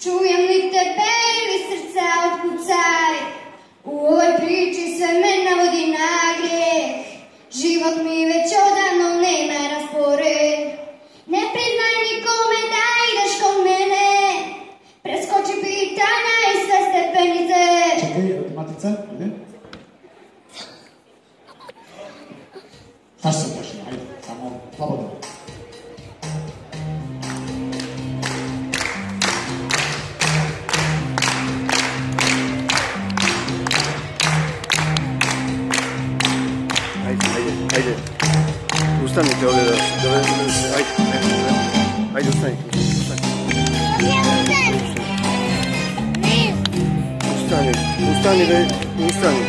Čujem li tebe ili srca otkucaj, u ovoj priči sve me navodi na grijeh. Život mi već odavno nema raspored, ne priznaj nikome da ideš kod mene, preskoči pitanja i sve stepenice. Čekaj, matice, ide. Šta se počne, ajde, samo slobodno. Ajde, ustanite ovdje ajde, ustanite. Ustani.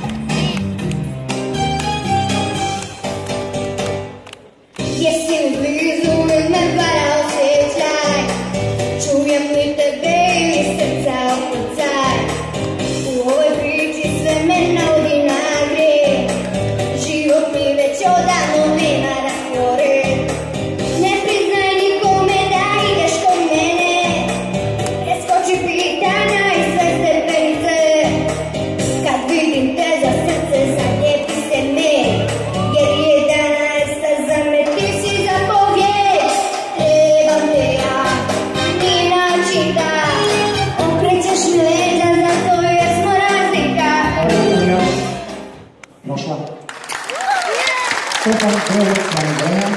Jesi li blizu ili me vara osjećaj, čujem li tebe ili srca otkucaj, u ovoj priči sve me navodi na grijeh. Život mi već odavno nema raspored, ne priznaj nikome da ideš kod mene, preskoči pitanja i sve stepenice. Kad vidim te za srce zaljepi se me, jer 11 za me ti si zapovijed. Trebam te ja, ni način da okrećeš mi leđa, zato jer smo razlika. Prošla. Stefan Kraljev,